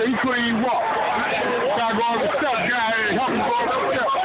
he couldn't even walk. So I go up the steps, guy had to help him go up the steps.